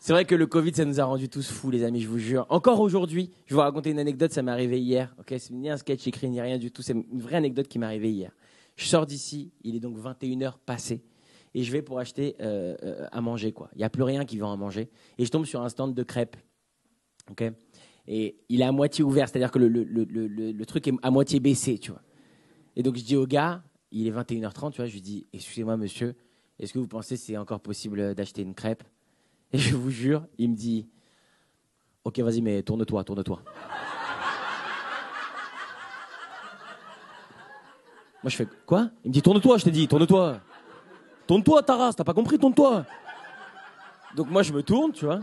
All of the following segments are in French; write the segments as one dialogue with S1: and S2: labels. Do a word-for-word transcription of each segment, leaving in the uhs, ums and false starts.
S1: C'est vrai que le Covid, ça nous a rendus tous fous, les amis, je vous jure. Encore aujourd'hui, je vais vous raconter une anecdote, ça m'est arrivé hier. Ok, c'est ni un sketch écrit, ni rien du tout. C'est une vraie anecdote qui m'est arrivée hier. Je sors d'ici, il est donc vingt et une heures passées, et je vais pour acheter euh, euh, à manger, quoi. Il n'y a plus rien qui vend à manger. Et je tombe sur un stand de crêpes. Ok, et il est à moitié ouvert, c'est-à-dire que le, le, le, le, le truc est à moitié baissé, tu vois. Et donc je dis au gars, il est vingt et une heures trente, tu vois, je lui dis, excusez-moi monsieur, est-ce que vous pensez que c'est encore possible d'acheter une crêpe? Et je vous jure, il me dit, ok, vas-y, mais tourne-toi, tourne-toi. Moi, je fais, quoi? Il me dit, tourne-toi, je t'ai dit, tourne-toi. Tourne-toi, ta race, t'as pas compris, tourne-toi. Donc moi, je me tourne, tu vois.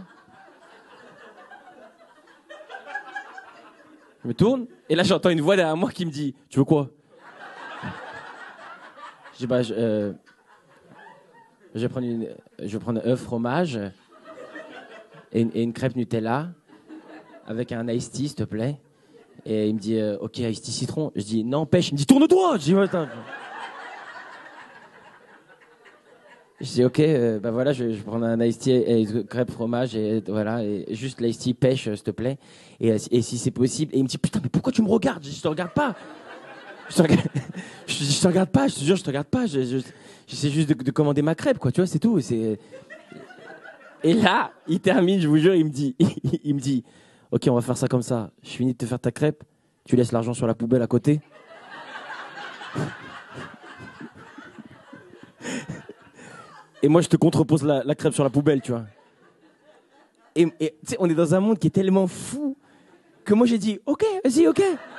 S1: Je me tourne, et là, j'entends une voix derrière moi qui me dit, tu veux quoi? Je dis, bah, je, euh, je vais prendre une, je vais prendre un œuf, fromage, et une, et une crêpe Nutella, avec un iced tea, s'il te plaît. Et il me dit, euh, ok, iced tea citron. Je dis, non, pêche. Il me dit, tourne-toi. Je dis, attends. Je dis, ok, euh, bah voilà, je vais, je vais prendre un iced tea et une crêpe fromage, et voilà, et juste l'iced tea pêche, euh, s'il te plaît. Et, euh, et si c'est possible. Et il me dit, putain, mais pourquoi tu me regardes? Je dis, je te regarde pas. Je te regarde, je, je te regarde pas, je te jure, je te regarde pas. Je, je, j'essaie juste de, de commander ma crêpe, quoi, tu vois, c'est tout. C'est... Et là, il termine, je vous jure, il me dit, il, il me dit, ok, on va faire ça comme ça. Je finis de te faire ta crêpe, tu laisses l'argent sur la poubelle à côté. Et moi, je te contrepose la, la crêpe sur la poubelle, tu vois. Et, et tu sais, on est dans un monde qui est tellement fou que moi, j'ai dit, ok, vas-y, ok.